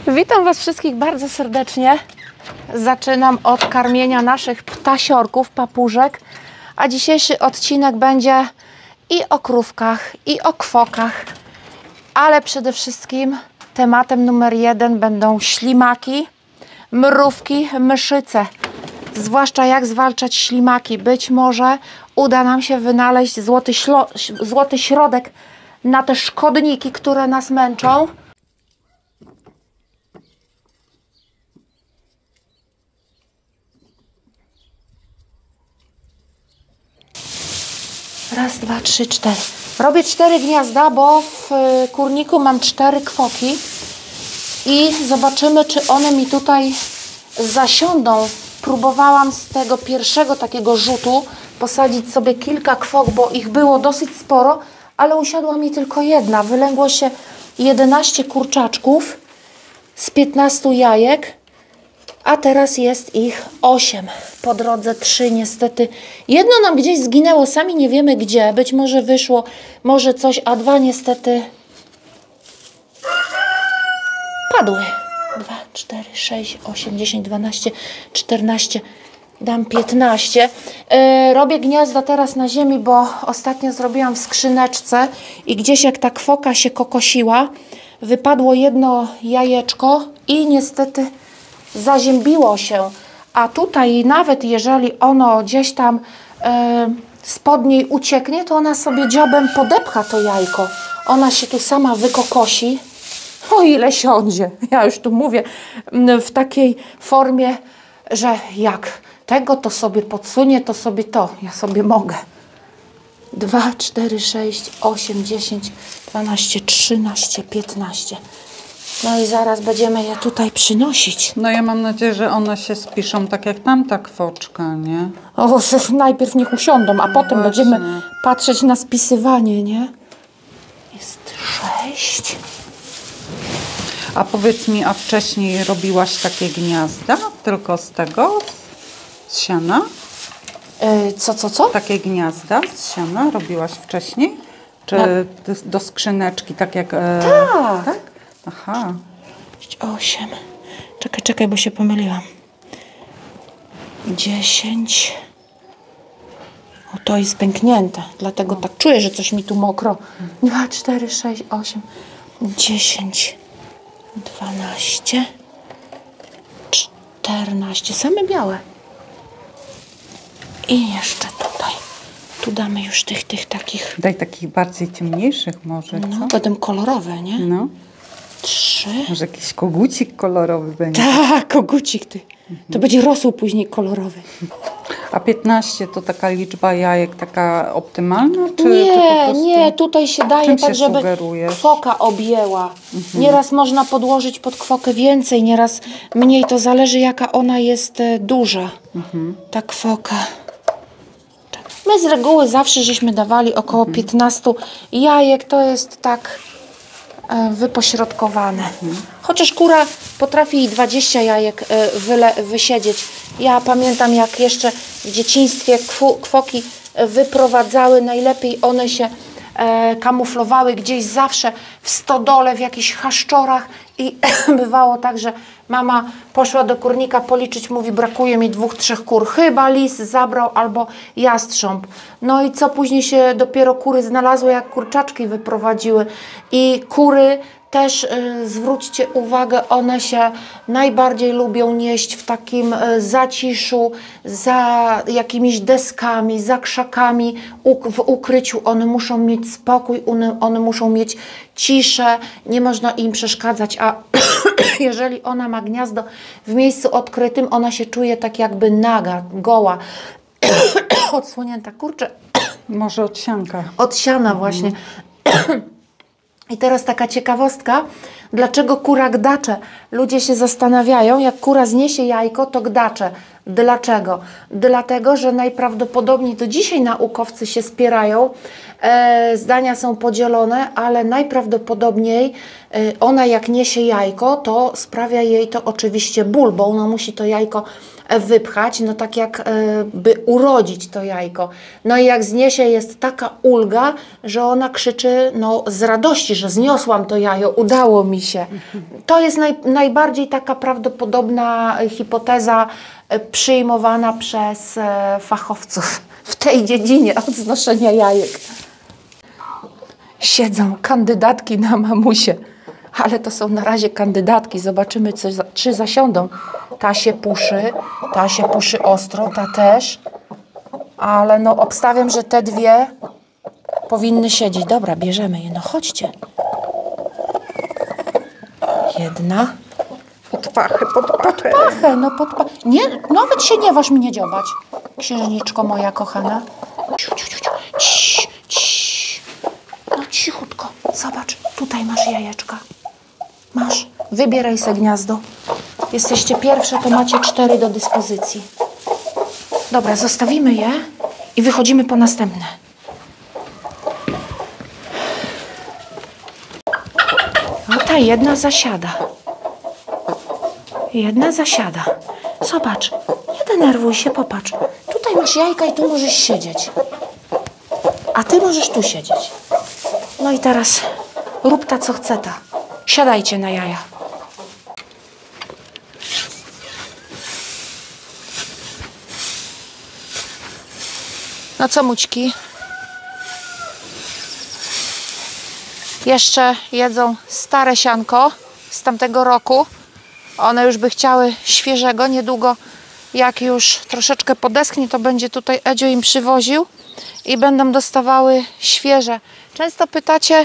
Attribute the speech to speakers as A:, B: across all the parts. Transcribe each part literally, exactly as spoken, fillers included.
A: Witam Was wszystkich bardzo serdecznie. Zaczynam od karmienia naszych ptasiorków, papużek, a dzisiejszy odcinek będzie i o krówkach, i o kwokach, ale przede wszystkim tematem numer jeden będą ślimaki, mrówki, myszyce. Zwłaszcza jak zwalczać ślimaki. Być może uda nam się wynaleźć złoty, złoty środek na te szkodniki, które nas męczą. Raz, dwa, trzy, cztery. Robię cztery gniazda, bo w kurniku mam cztery kwoki i zobaczymy, czy one mi tutaj zasiądą. Próbowałam z tego pierwszego takiego rzutu posadzić sobie kilka kwok, bo ich było dosyć sporo, ale usiadła mi tylko jedna. Wylęgło się jedenaście kurczaczków z piętnastu jajek, a teraz jest ich osiem. Po drodze trzy niestety. Jedno nam gdzieś zginęło, sami nie wiemy gdzie. Być może wyszło, może coś, a dwa niestety padły. dwa, cztery, sześć, osiem, dziesięć, dwanaście, czternaście, dam piętnaście. Yy, robię gniazda teraz na ziemi, bo ostatnio zrobiłam w skrzyneczce i gdzieś jak ta kwoka się kokosiła, wypadło jedno jajeczko i niestety zaziębiło się. A tutaj nawet jeżeli ono gdzieś tam yy, spod niej ucieknie, to ona sobie dziobem podepcha to jajko. Ona się tu sama wykokosi. O ile siądzie. Ja już tu mówię w takiej formie, że jak tego to sobie podsunie, to sobie to. Ja sobie mogę. dwa, cztery, sześć, osiem, dziesięć, dwanaście, trzynaście, piętnaście. No i zaraz będziemy je tutaj przynosić.
B: No ja mam nadzieję, że one się spiszą tak jak tamta kwoczka, nie?
A: O, najpierw niech usiądą, a potem
B: Właśnie.
A: będziemy patrzeć na spisywanie, nie? Jest sześć.
B: A powiedz mi, a wcześniej robiłaś takie gniazda? Tylko z tego? Z siana?
A: Yy, co, co, co?
B: Takie gniazda z siana robiłaś wcześniej? Czy
A: Na...
B: do, do skrzyneczki, tak jak... E,
A: tak.
B: tak? Aha.
A: osiem. Czekaj, czekaj, bo się pomyliłam. dziesięć. O, to jest pęknięte, dlatego tak czuję, że coś mi tu mokro. dwa, cztery, sześć, osiem, dziesięć, dwanaście, czternaście. Same białe. I jeszcze tutaj. Tu damy już tych, tych takich.
B: Daj takich bardziej ciemniejszych może,
A: No,
B: co?
A: będą kolorowe, nie?
B: No.
A: Trzy.
B: Może jakiś kogucik kolorowy będzie.
A: Tak, kogucik ty. Mhm. To będzie rosół później kolorowy.
B: A piętnaście to taka liczba jajek, taka optymalna? Czy,
A: nie,
B: czy po prostu...
A: nie, tutaj się daje
B: Czym
A: tak,
B: się
A: żeby
B: sugerujesz?
A: kwoka objęła. Mhm. Nieraz można podłożyć pod kwokę więcej, nieraz mniej. To zależy, jaka ona jest e, duża, mhm. ta kwoka. My z reguły zawsze żeśmy dawali około mhm. piętnastu jajek. To jest tak e, wypośrodkowane. Mhm. Chociaż kura potrafi dwadzieścia jajek e, wyle, wysiedzieć. Ja pamiętam, jak jeszcze w dzieciństwie kwu, kwoki wyprowadzały, najlepiej one się e, kamuflowały gdzieś zawsze w stodole, w jakichś chaszczorach i bywało tak, że mama poszła do kurnika policzyć, mówi, brakuje mi dwóch, trzech kur, chyba lis zabrał albo jastrząb. No i co później się dopiero kury znalazły, jak kurczaczki wyprowadziły i kury też y, zwróćcie uwagę, one się najbardziej lubią nieść w takim y, zaciszu, za jakimiś deskami, za krzakami, uk w ukryciu. One muszą mieć spokój, one, one muszą mieć ciszę, nie można im przeszkadzać, a jeżeli ona ma gniazdo w miejscu odkrytym, ona się czuje tak jakby naga, goła, odsłonięta. Kurczę.
B: Może od sianka.
A: Od siana właśnie. I teraz taka ciekawostka, dlaczego kura gdacze? Ludzie się zastanawiają, jak kura zniesie jajko, to gdacze. Dlaczego? Dlatego, że najprawdopodobniej, to dzisiaj naukowcy się spierają, e, zdania są podzielone, ale najprawdopodobniej e, ona jak niesie jajko, to sprawia jej to oczywiście ból, bo ona musi to jajko wypchać, no tak jak e, by urodzić to jajko. No i jak zniesie, jest taka ulga, że ona krzyczy no, z radości, że zniosłam to jajo, udało mi się. To jest naj, najbardziej taka prawdopodobna hipoteza e, przyjmowana przez e, fachowców w tej dziedzinie od znoszenia jajek. Siedzą kandydatki na mamusie, ale to są na razie kandydatki. Zobaczymy, czy, czy zasiądą. Ta się puszy, ta się puszy ostro, ta też. Ale no obstawiam, że te dwie powinny siedzieć. Dobra, bierzemy je. No chodźcie. Jedna.
B: Pod pachę, pod pachę.
A: Pod pachę, no pod pachę. Nie, nawet się nie waż mnie dziobać. Księżniczko moja kochana. Ciu, ciu, ciu, ciu. Cii, cii. No cichutko. Zobacz, tutaj masz jajeczka. Masz. Wybieraj se gniazdo. Jesteście pierwsze, to macie cztery do dyspozycji. Dobra, zostawimy je i wychodzimy po następne. No ta jedna zasiada. Jedna zasiada. Zobacz, nie denerwuj się, popatrz. Tutaj masz jajka i tu możesz siedzieć. A ty możesz tu siedzieć. No i teraz rób ta, co chce ta. Siadajcie na jaja. No co, mućki? Jeszcze jedzą stare sianko z tamtego roku. One już by chciały świeżego. Niedługo, jak już troszeczkę podeschnie, to będzie tutaj Edzio im przywoził i będą dostawały świeże. Często pytacie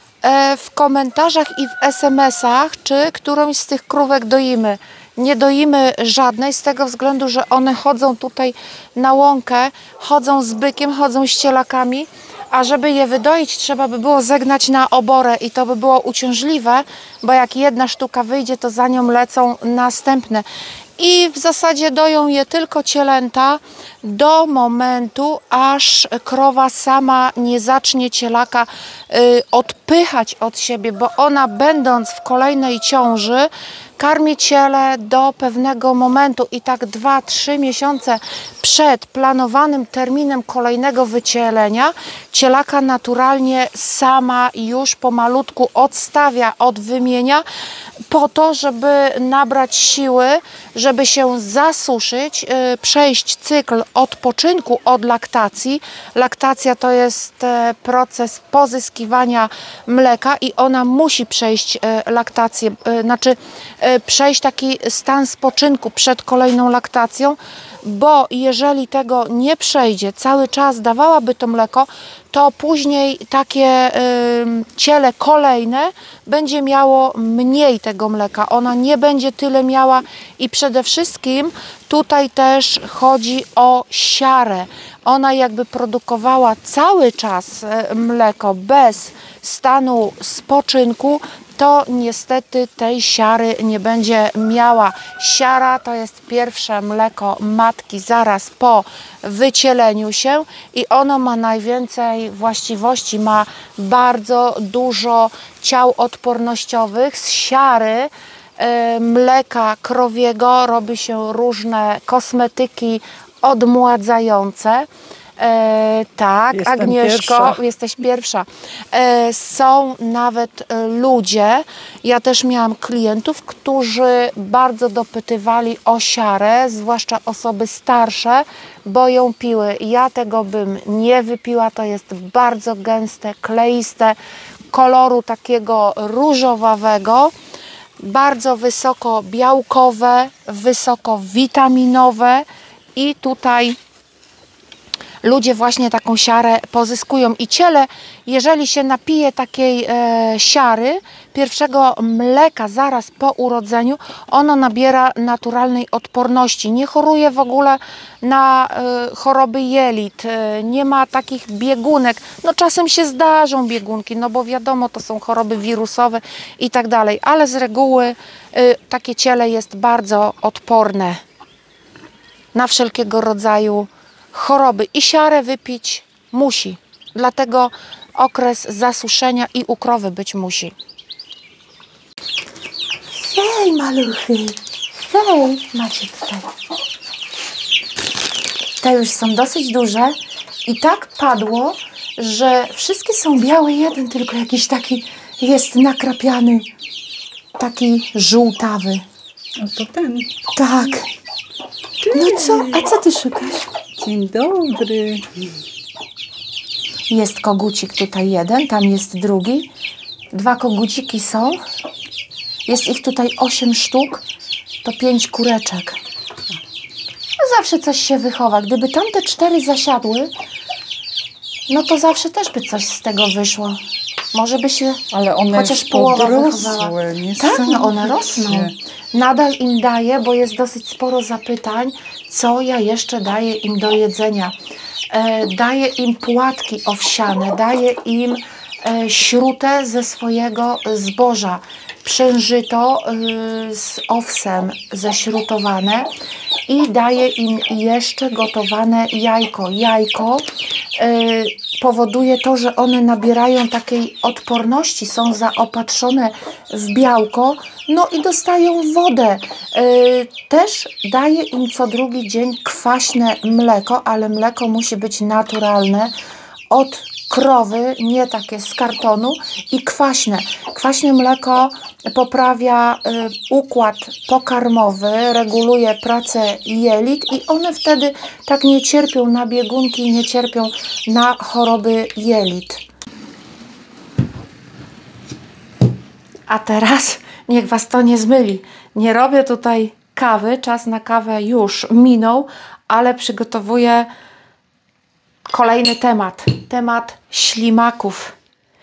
A: e, w komentarzach i w es em esach, czy którąś z tych krówek doimy. Nie doimy żadnej z tego względu, że one chodzą tutaj na łąkę, chodzą z bykiem, chodzą z cielakami, a żeby je wydoić, trzeba by było zegnać na oborę i to by było uciążliwe, bo jak jedna sztuka wyjdzie, to za nią lecą następne. I w zasadzie doją je tylko cielęta do momentu, aż krowa sama nie zacznie cielaka y, odpychać od siebie, bo ona, będąc w kolejnej ciąży, karmi ciele do pewnego momentu i tak dwa trzy miesiące przed planowanym terminem kolejnego wycielenia cielaka naturalnie sama już pomalutku odstawia od wymienia po to, żeby nabrać siły, żeby się zasuszyć, yy, przejść cykl odpoczynku od laktacji. Laktacja to jest yy, proces pozyskiwania mleka i ona musi przejść yy, laktację, yy, znaczy yy, przejść taki stan spoczynku przed kolejną laktacją, bo jeżeli tego nie przejdzie, cały czas dawałaby to mleko, to później takie y, ciele kolejne będzie miało mniej tego mleka. Ona nie będzie tyle miała i przede wszystkim tutaj też chodzi o siarę. Ona jakby produkowała cały czas mleko bez stanu spoczynku, to niestety tej siary nie będzie miała. Siara to jest pierwsze mleko matki zaraz po wycieleniu się i ono ma najwięcej właściwości, ma bardzo dużo ciał odpornościowych. Z siary y, mleka krowiego robi się różne kosmetyki odmładzające. E, tak,
B: Jestem
A: Agnieszko,
B: pierwsza.
A: jesteś pierwsza. E, są nawet e, ludzie, ja też miałam klientów, którzy bardzo dopytywali o siarę, zwłaszcza osoby starsze, bo ją piły. Ja tego bym nie wypiła, to jest bardzo gęste, kleiste, koloru takiego różowawego, bardzo wysoko białkowe, wysoko witaminowe i tutaj ludzie właśnie taką siarę pozyskują i ciele, jeżeli się napije takiej e, siary, pierwszego mleka zaraz po urodzeniu, ono nabiera naturalnej odporności. Nie choruje w ogóle na e, choroby jelit, e, nie ma takich biegunek. No czasem się zdarzą biegunki, no bo wiadomo, to są choroby wirusowe i tak dalej, ale z reguły e, takie ciele jest bardzo odporne na wszelkiego rodzaju choroby i siarę wypić musi. Dlatego okres zasuszenia i ukrowy być musi. Hej, maluchy! Hej! Macie tutaj. Te już są dosyć duże i tak padło, że wszystkie są białe, jeden tylko jakiś taki jest nakrapiany, taki żółtawy.
B: No to ten.
A: Tak. No co? A co ty szukasz?
B: Dzień dobry.
A: Jest kogucik tutaj jeden, tam jest drugi. Dwa koguciki są. Jest ich tutaj osiem sztuk, to pięć kureczek. No zawsze coś się wychowa. Gdyby tamte cztery zasiadły, no to zawsze też by coś z tego wyszło. Może by się
B: Ale one
A: chociaż
B: już
A: połowa
B: podrosły,
A: wychowała.
B: nie
A: Tak,
B: są
A: no one
B: takie.
A: rosną. Nadal im daję, bo jest dosyć sporo zapytań, co ja jeszcze daję im do jedzenia. E, daję im płatki owsiane, daję im e, śrutę ze swojego zboża, przężyto y, z owsem ześrutowane i daję im jeszcze gotowane jajko. Jajko y, powoduje to, że one nabierają takiej odporności, są zaopatrzone w białko, no i dostają wodę. Y, też daję im co drugi dzień kwaśne mleko, ale mleko musi być naturalne, od krowy, nie takie z kartonu, i kwaśne. Kwaśne mleko poprawia y, układ pokarmowy, reguluje pracę jelit i one wtedy tak nie cierpią na biegunki, nie cierpią na choroby jelit. A teraz niech Was to nie zmyli. Nie robię tutaj kawy, czas na kawę już minął, ale przygotowuję kolejny temat. Temat ślimaków.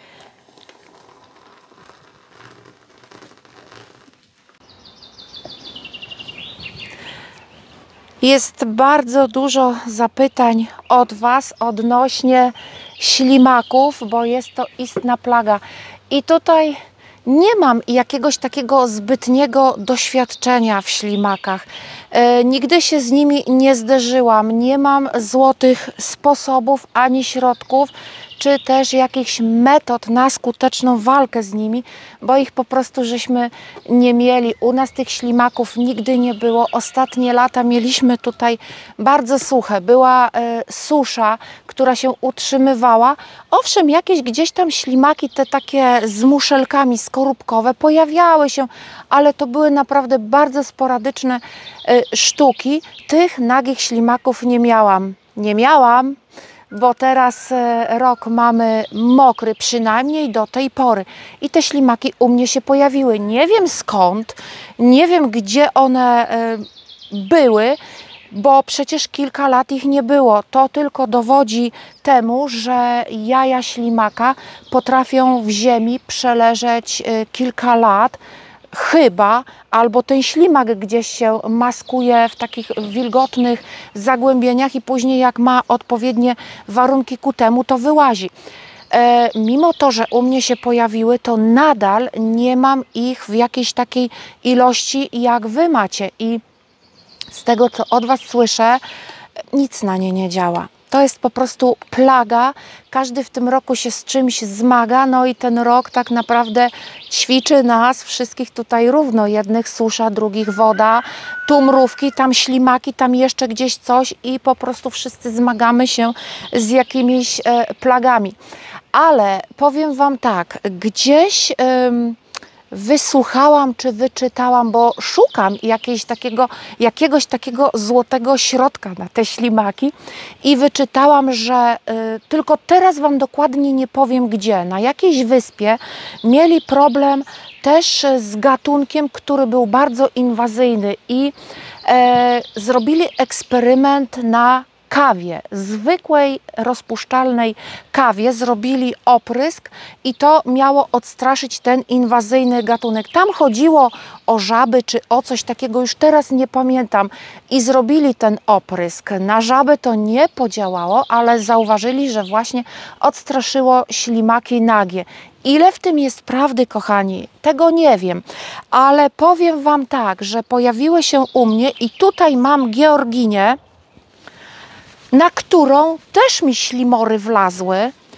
A: Jest bardzo dużo zapytań od Was odnośnie ślimaków, bo jest to istna plaga. I tutaj nie mam jakiegoś takiego zbytniego doświadczenia w ślimakach. E, nigdy się z nimi nie zderzyłam. Nie mam złotych sposobów ani środków, czy też jakichś metod na skuteczną walkę z nimi, bo ich po prostu żeśmy nie mieli. U nas tych ślimaków nigdy nie było. Ostatnie lata mieliśmy tutaj bardzo suche. Była e, susza, która się utrzymywała. Owszem, jakieś gdzieś tam ślimaki, te takie z muszelkami skorupkowe pojawiały się, ale to były naprawdę bardzo sporadyczne e, sztuki. Tych nagich ślimaków nie miałam. Nie miałam. Bo teraz rok mamy mokry, przynajmniej do tej pory. I te ślimaki u mnie się pojawiły. Nie wiem skąd, nie wiem gdzie one były, bo przecież kilka lat ich nie było. To tylko dowodzi temu, że jaja ślimaka potrafią w ziemi przeleżeć kilka lat. Chyba, albo ten ślimak gdzieś się maskuje w takich wilgotnych zagłębieniach i później jak ma odpowiednie warunki ku temu, to wyłazi. E, mimo to, że u mnie się pojawiły, to nadal nie mam ich w jakiejś takiej ilości, jak Wy macie. I z tego, co od Was słyszę, nic na nie nie działa. To jest po prostu plaga. Każdy w tym roku się z czymś zmaga, no i ten rok tak naprawdę ćwiczy nas wszystkich tutaj równo. Jednych susza, drugich woda, tu mrówki, tam ślimaki, tam jeszcze gdzieś coś i po prostu wszyscy zmagamy się z jakimiś e, plagami. Ale powiem Wam tak, gdzieś... Ym, wysłuchałam czy wyczytałam, bo szukam jakiegoś takiego, jakiegoś takiego złotego środka na te ślimaki i wyczytałam, że y, tylko teraz Wam dokładnie nie powiem gdzie, na jakiejś wyspie mieli problem też z gatunkiem, który był bardzo inwazyjny i e, zrobili eksperyment na kawie, zwykłej rozpuszczalnej kawie zrobili oprysk i to miało odstraszyć ten inwazyjny gatunek. Tam chodziło o żaby czy o coś takiego, już teraz nie pamiętam, i zrobili ten oprysk. Na żaby to nie podziałało, ale zauważyli, że właśnie odstraszyło ślimaki nagie. Ile w tym jest prawdy, kochani? Tego nie wiem, ale powiem Wam tak, że pojawiły się u mnie i tutaj mam Georginię, na którą też mi ślimory wlazły.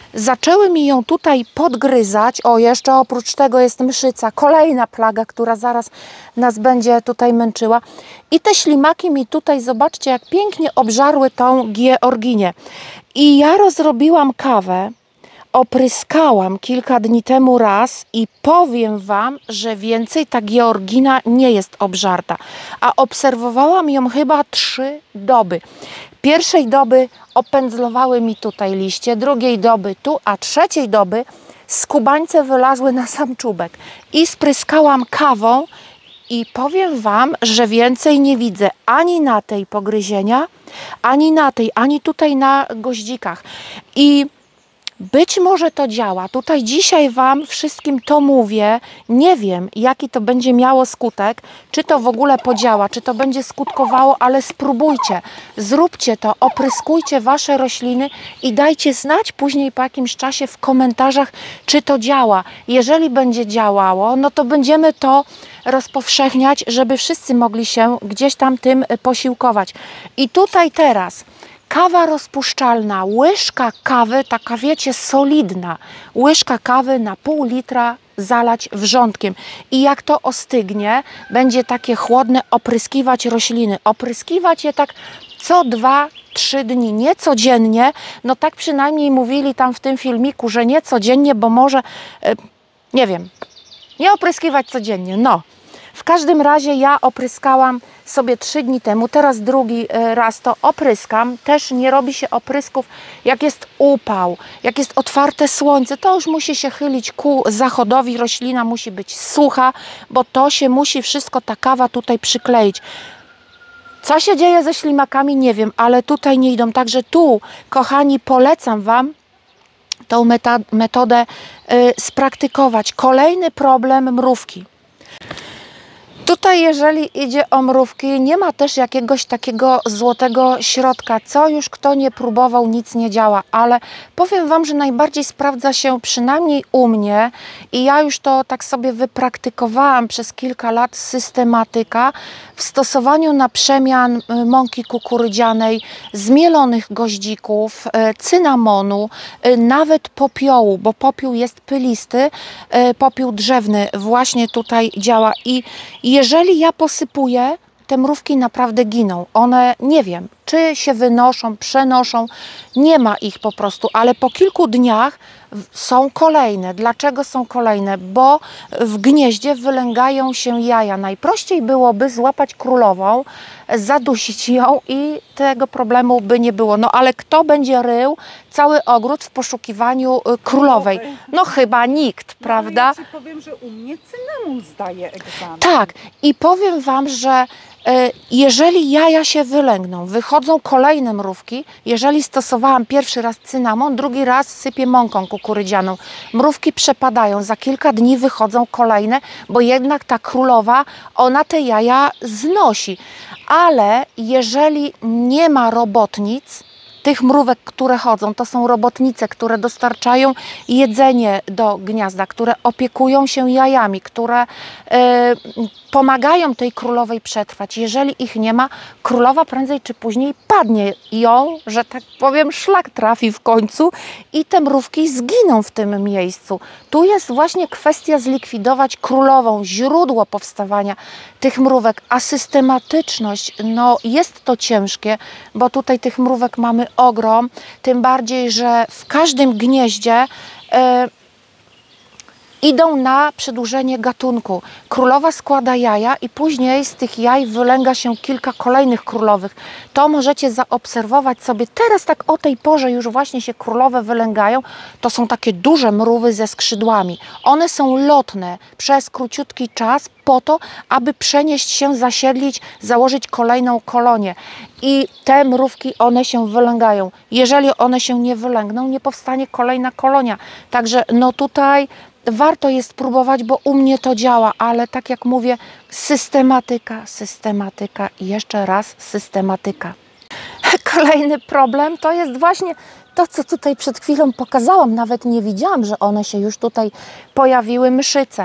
A: zaczęły mi ją tutaj podgryzać. O, jeszcze oprócz tego jest mszyca, kolejna plaga, która zaraz nas będzie tutaj męczyła. I te ślimaki mi tutaj, zobaczcie, jak pięknie obżarły tą georginię. I ja rozrobiłam kawę, opryskałam kilka dni temu raz i powiem Wam, że więcej ta georgina nie jest obżarta. A obserwowałam ją chyba trzy doby. Pierwszej doby opędzlowały mi tutaj liście, drugiej doby tu, a trzeciej doby skubańce wylazły na sam czubek. I spryskałam kawą i powiem Wam, że więcej nie widzę ani na tej pogryzienia, ani na tej, ani tutaj na goździkach. I być może to działa. Tutaj dzisiaj Wam wszystkim to mówię. Nie wiem, jaki to będzie miało skutek, czy to w ogóle podziała, czy to będzie skutkowało, ale spróbujcie. Zróbcie to, opryskujcie Wasze rośliny i dajcie znać później po jakimś czasie w komentarzach, czy to działa. Jeżeli będzie działało, no to będziemy to rozpowszechniać, żeby wszyscy mogli się gdzieś tam tym posiłkować. I tutaj teraz kawa rozpuszczalna, łyżka kawy, taka wiecie, solidna, łyżka kawy na pół litra zalać wrzątkiem. I jak to ostygnie, będzie takie chłodne, opryskiwać rośliny. Opryskiwać je tak co dwa, trzy dni, nie codziennie. No tak przynajmniej mówili tam w tym filmiku, że nie codziennie, bo może, nie wiem, nie opryskiwać codziennie, no. W każdym razie ja opryskałam sobie trzy dni temu, teraz drugi raz to opryskam. Też nie robi się oprysków, jak jest upał, jak jest otwarte słońce, to już musi się chylić ku zachodowi, roślina musi być sucha, bo to się musi wszystko, ta kawa tutaj przykleić. Co się dzieje ze ślimakami, nie wiem, ale tutaj nie idą. Także tu, kochani, polecam Wam tą metodę y, spraktykować. Kolejny problem mrówki. Tutaj, jeżeli idzie o mrówki, nie ma też jakiegoś takiego złotego środka. Co już kto nie próbował, nic nie działa. Ale powiem Wam, że najbardziej sprawdza się przynajmniej u mnie i ja już to tak sobie wypraktykowałam przez kilka lat, systematyka w stosowaniu na przemian mąki kukurydzianej, zmielonych goździków, cynamonu, nawet popiołu, bo popiół jest pylisty, popiół drzewny właśnie tutaj działa. I jeżeli ja posypuję, te mrówki naprawdę giną. One, nie wiem, czy się wynoszą, przenoszą, nie ma ich po prostu, ale po kilku dniach są kolejne. Dlaczego są kolejne? Bo w gnieździe wylęgają się jaja. Najprościej byłoby złapać królową, zadusić ją i tego problemu by nie było. No ale kto będzie rył cały ogród w poszukiwaniu królowej? No chyba nikt,
B: no,
A: prawda?
B: Ale ja Ci powiem, że u mnie cynamon zdaje egzamin.
A: Tak, i powiem Wam, że jeżeli jaja się wylęgną, wychodzą kolejne mrówki, jeżeli stosowałam pierwszy raz cynamon, drugi raz sypię mąką kukurydzianą, mrówki przepadają, za kilka dni wychodzą kolejne, bo jednak ta królowa, ona te jaja znosi. Ale jeżeli nie ma robotnic, tych mrówek, które chodzą, to są robotnice, które dostarczają jedzenie do gniazda, które opiekują się jajami, które y, pomagają tej królowej przetrwać. Jeżeli ich nie ma, królowa prędzej czy później padnie. Ją, że tak powiem, szlak trafi w końcu i te mrówki zginą w tym miejscu. Tu jest właśnie kwestia zlikwidować królową, źródło powstawania tych mrówek, a systematyczność, no jest to ciężkie, bo tutaj tych mrówek mamy ogrom, tym bardziej, że w każdym gnieździe e, idą na przedłużenie gatunku. Królowa składa jaja i później z tych jaj wylęga się kilka kolejnych królowych. To możecie zaobserwować sobie. Teraz tak o tej porze już właśnie się królowe wylęgają. To są takie duże mrówy ze skrzydłami. One są lotne przez króciutki czas po to, aby przenieść się, zasiedlić, założyć kolejną kolonię. I te mrówki, one się wylęgają. Jeżeli one się nie wylęgną, nie powstanie kolejna kolonia. Także no tutaj warto jest próbować, bo u mnie to działa, ale tak jak mówię, systematyka, systematyka i jeszcze raz systematyka. Kolejny problem to jest właśnie to, co tutaj przed chwilą pokazałam. Nawet nie widziałam, że one się już tutaj pojawiły, mszyce.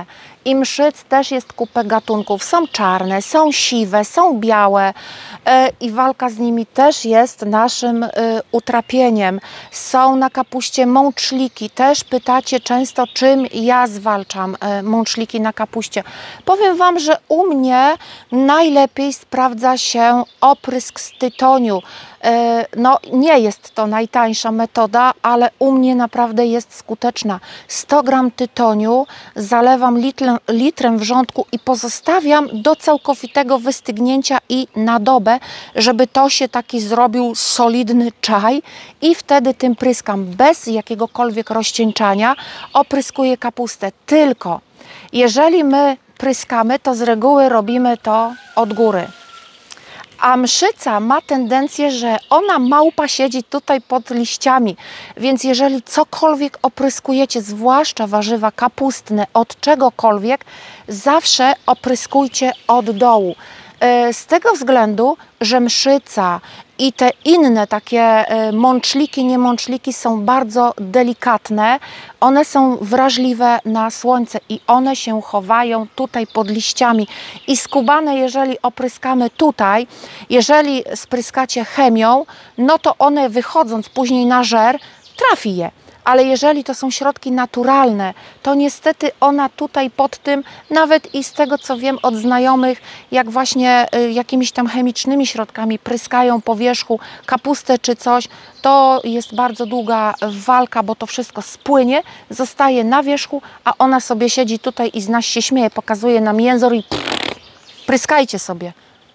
A: I mszyc też jest kupę gatunków. Są czarne, są siwe, są białe i walka z nimi też jest naszym utrapieniem. Są na kapuście mączliki. Też pytacie często, czym ja zwalczam mączliki na kapuście. Powiem Wam, że u mnie najlepiej sprawdza się oprysk z tytoniu. No, nie jest to najtańsza metoda, ale u mnie naprawdę jest skuteczna. sto gram tytoniu zalewam litrem, litrem wrzątku i pozostawiam do całkowitego wystygnięcia i na dobę, żeby to się taki zrobił solidny czaj i wtedy tym pryskam bez jakiegokolwiek rozcieńczania. Opryskuję kapustę. Tylko jeżeli my pryskamy, to z reguły robimy to od góry. A mszyca ma tendencję, że ona małpa siedzi tutaj pod liściami, więc jeżeli cokolwiek opryskujecie, zwłaszcza warzywa kapustne, od czegokolwiek, zawsze opryskujcie od dołu. Z tego względu, że mszyca i te inne takie mączliki, niemączliki są bardzo delikatne, one są wrażliwe na słońce i one się chowają tutaj pod liściami. I skubane, jeżeli opryskamy tutaj, jeżeli spryskacie chemią, no to one wychodząc później na żer, trafi je. Ale jeżeli to są środki naturalne, to niestety ona tutaj pod tym, nawet i z tego co wiem od znajomych, jak właśnie y, jakimiś tam chemicznymi środkami pryskają po wierzchu kapustę czy coś, to jest bardzo długa walka, bo to wszystko spłynie, zostaje na wierzchu, a ona sobie siedzi tutaj i z nas się śmieje, pokazuje nam język i pff, pryskajcie sobie.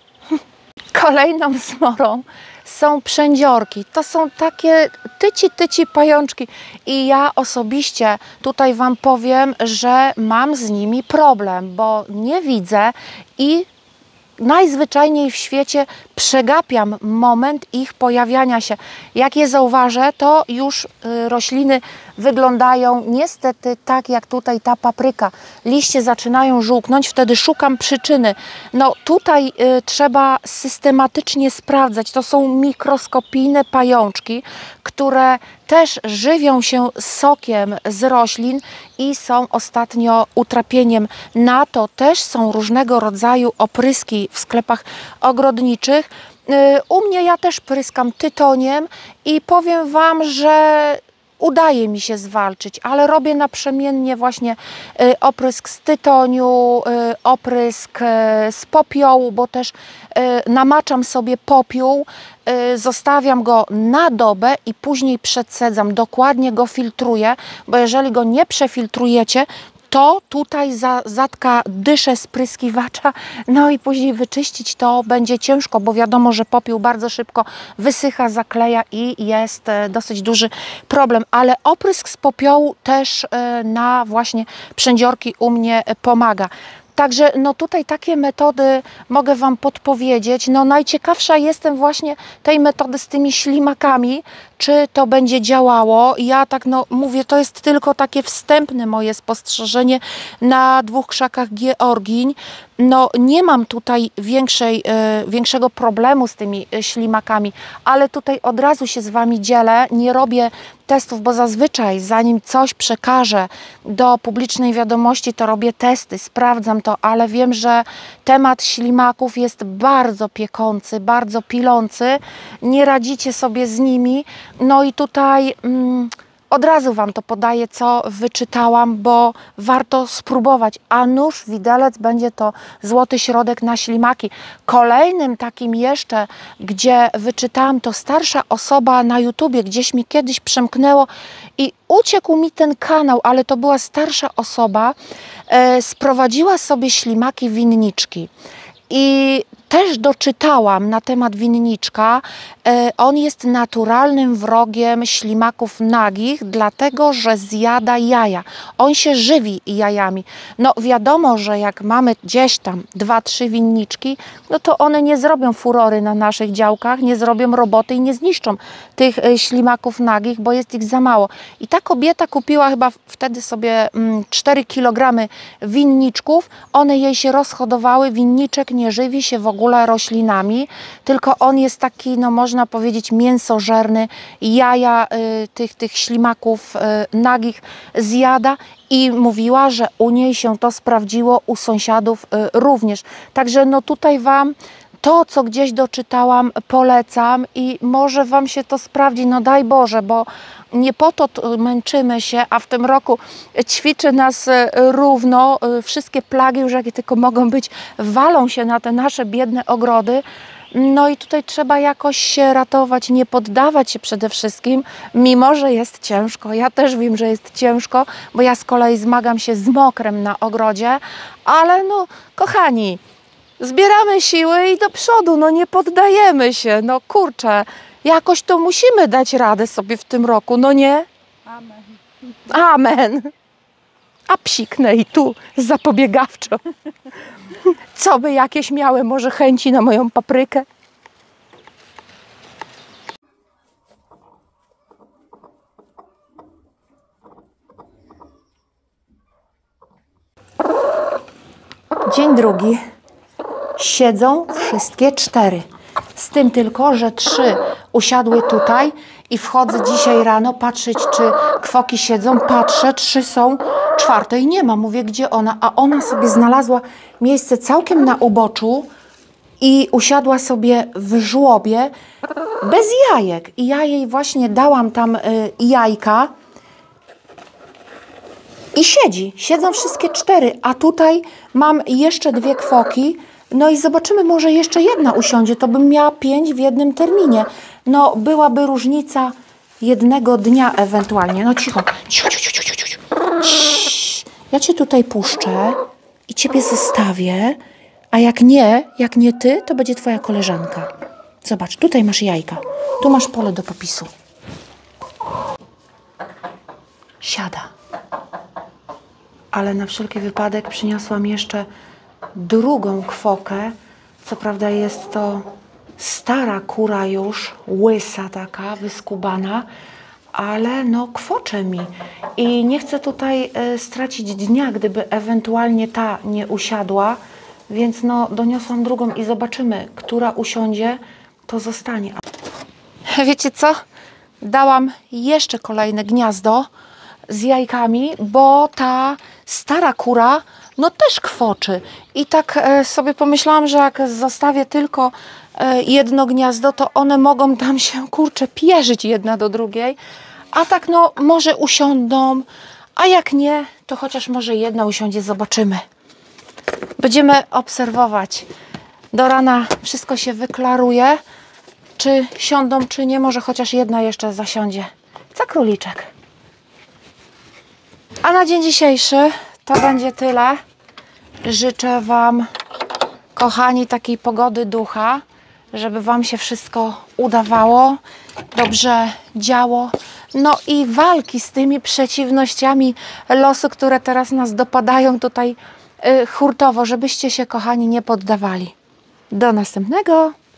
A: Kolejną zmorą są przędziorki. To są takie tyci, tyci pajączki i ja osobiście tutaj Wam powiem, że mam z nimi problem, bo nie widzę i najzwyczajniej w świecie przegapiam moment ich pojawiania się. Jak je zauważę, to już rośliny wyglądają niestety tak jak tutaj ta papryka. Liście zaczynają żółknąć, wtedy szukam przyczyny. No tutaj y, trzeba systematycznie sprawdzać. To są mikroskopijne pajączki, które też żywią się sokiem z roślin i są ostatnio utrapieniem. Na to też są różnego rodzaju opryski w sklepach ogrodniczych. U mnie ja też pryskam tytoniem i powiem Wam, że udaje mi się zwalczyć, ale robię naprzemiennie właśnie y, oprysk z tytoniu, y, oprysk y, z popiołu, bo też y, namaczam sobie popiół, y, zostawiam go na dobę i później przecedzam, dokładnie go filtruję, bo jeżeli go nie przefiltrujecie, to tutaj za, zatka dyszę spryskiwacza, no i później wyczyścić to będzie ciężko, bo wiadomo, że popiół bardzo szybko wysycha, zakleja i jest dosyć duży problem, ale oprysk z popiołu też na właśnie przędziorki u mnie pomaga. Także no tutaj takie metody mogę Wam podpowiedzieć. No najciekawsza jestem właśnie tej metody z tymi ślimakami, czy to będzie działało. Ja tak no mówię, to jest tylko takie wstępne moje spostrzeżenie na dwóch krzakach georgiń. No nie mam tutaj większej, e, większego problemu z tymi ślimakami, ale tutaj od razu się z Wami dzielę. Nie robię testów, bo zazwyczaj zanim coś przekażę do publicznej wiadomości, to robię testy, sprawdzam to, ale wiem, że temat ślimaków jest bardzo piekący, bardzo pilący. Nie radzicie sobie z nimi. No i tutaj mm, od razu Wam to podaję, co wyczytałam, bo warto spróbować, a nóż widelec będzie to złoty środek na ślimaki. Kolejnym takim jeszcze, gdzie wyczytałam, to starsza osoba na YouTubie, gdzieś mi kiedyś przemknęło i uciekł mi ten kanał, ale to była starsza osoba, e, sprowadziła sobie ślimaki winniczki. I też doczytałam na temat winniczka. E, on jest naturalnym wrogiem ślimaków nagich, dlatego że zjada jaja. On się żywi jajami. No wiadomo, że jak mamy gdzieś tam dwa, trzy winniczki, no to one nie zrobią furory na naszych działkach, nie zrobią roboty i nie zniszczą tych e, ślimaków nagich, bo jest ich za mało. I ta kobieta kupiła chyba wtedy sobie mm, cztery kilogramy winniczków. One jej się rozhodowały, winniczek nie żywi się w ogóle ogóle roślinami, tylko on jest taki, no można powiedzieć, mięsożerny, jaja y, tych, tych ślimaków y, nagich zjada i mówiła, że u niej się to sprawdziło, u sąsiadów y, również. Także no tutaj Wam to, co gdzieś doczytałam, polecam i może Wam się to sprawdzi, no daj Boże, bo nie po to męczymy się, a w tym roku ćwiczy nas równo, wszystkie plagi już jakie tylko mogą być, walą się na te nasze biedne ogrody. No i tutaj trzeba jakoś się ratować, nie poddawać się przede wszystkim, mimo że jest ciężko. Ja też wiem, że jest ciężko, bo ja z kolei zmagam się z mokrem na ogrodzie, ale no kochani, zbieramy siły i do przodu, no nie poddajemy się, no kurczę, jakoś to musimy dać radę sobie w tym roku, no nie?
B: Amen.
A: Amen. A psiknę i tu zapobiegawczo. Co by jakieś miały może chęci na moją paprykę? Dzień drugi. Siedzą wszystkie cztery. Z tym tylko, że trzy usiadły tutaj i wchodzę dzisiaj rano patrzeć, czy kwoki siedzą. Patrzę, trzy są, czwartej nie ma. Mówię, gdzie ona? A ona sobie znalazła miejsce całkiem na uboczu i usiadła sobie w żłobie bez jajek. I ja jej właśnie dałam tam y, jajka i siedzi. Siedzą wszystkie cztery, a tutaj mam jeszcze dwie kwoki. No i zobaczymy, może jeszcze jedna usiądzie, to bym miała pięć w jednym terminie. No byłaby różnica jednego dnia ewentualnie. No cicho, cicho, cicho, cicho, cicho, cicho. Ja Cię tutaj puszczę i Ciebie zostawię, a jak nie, jak nie Ty, to będzie Twoja koleżanka. Zobacz, tutaj masz jajka, tu masz pole do popisu. Siada. Ale na wszelki wypadek przyniosłam jeszcze drugą kwokę. Co prawda jest to stara kura już, łysa taka, wyskubana, ale no kwocze mi. I nie chcę tutaj y, stracić dnia, gdyby ewentualnie ta nie usiadła, więc no doniosłam drugą i zobaczymy, która usiądzie, to zostanie. Wiecie co? Dałam jeszcze kolejne gniazdo z jajkami, bo ta stara kura no też kwoczy. I tak e, sobie pomyślałam, że jak zostawię tylko e, jedno gniazdo, to one mogą tam się, kurczę, pierzyć jedna do drugiej. A tak no, może usiądą, a jak nie, to chociaż może jedna usiądzie, zobaczymy. Będziemy obserwować. Do rana wszystko się wyklaruje, czy siądą, czy nie, może chociaż jedna jeszcze zasiądzie. Za króliczek. A na dzień dzisiejszy to będzie tyle. Życzę Wam, kochani, takiej pogody ducha, żeby Wam się wszystko udawało, dobrze działo. No i walki z tymi przeciwnościami losu, które teraz nas dopadają tutaj yy, hurtowo, żebyście się, kochani, nie poddawali. Do następnego.